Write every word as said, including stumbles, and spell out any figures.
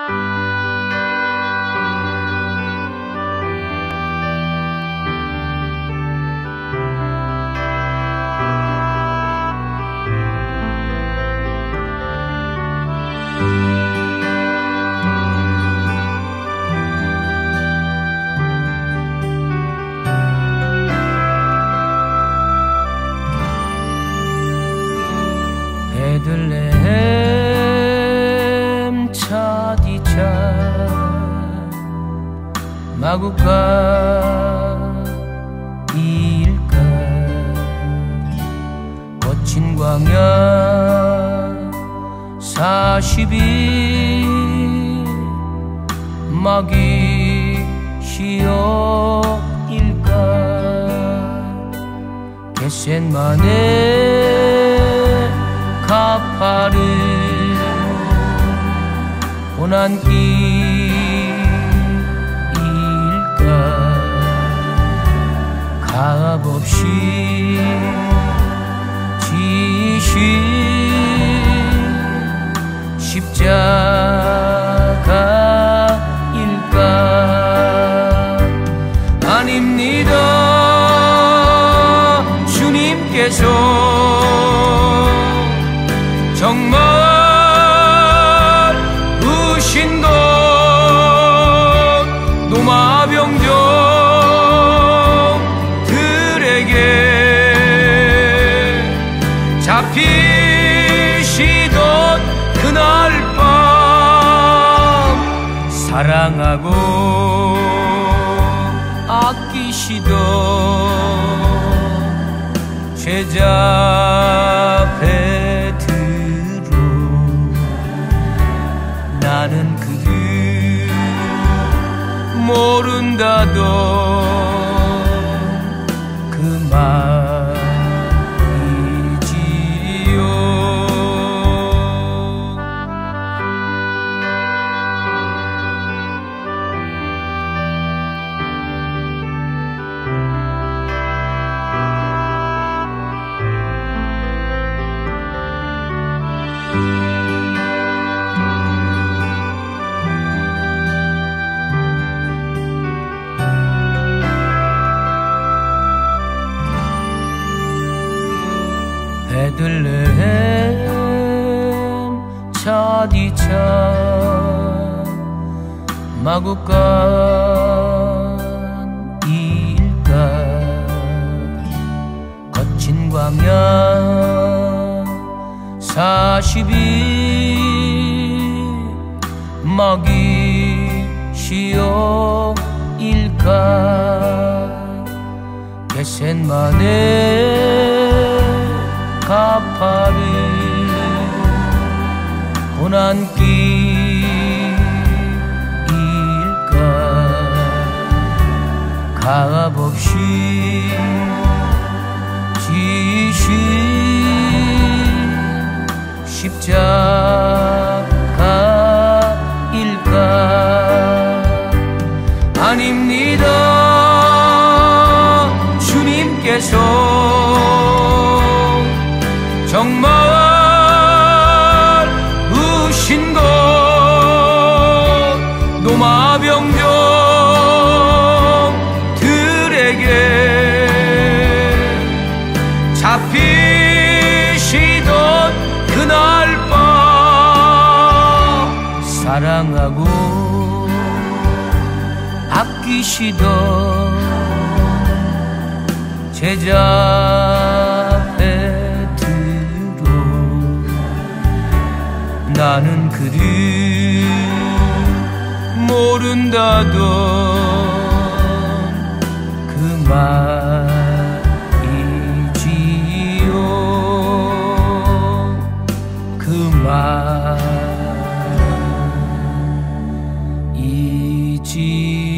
베들레헴 차디차 마구가 일까 거친 광야 사십일 마귀 시역일까 겟셋마네 가파를 고난길일까 값없이 지신 십자가일까 아닙니다. 주님께서 정말 우신 것 노마병정들에게 잡히시던 그날 밤 사랑하고 아끼시던 제자 베드로 나는 그를 모른다던 그 말이지요. 베들레헴 차디차 마구간 일까 거친 광야 사십일 마귀 시역일까 겟셋마네 가파를 고난길일까 값없이 지신 십자가일까 아닙니다. 주님께서 정말 우신 것 노마병정들에게 잡히시던 그날 밤 사랑하고 아끼시던 제자 나는 그를 모른다던 그 말이지요. 그 말이지요.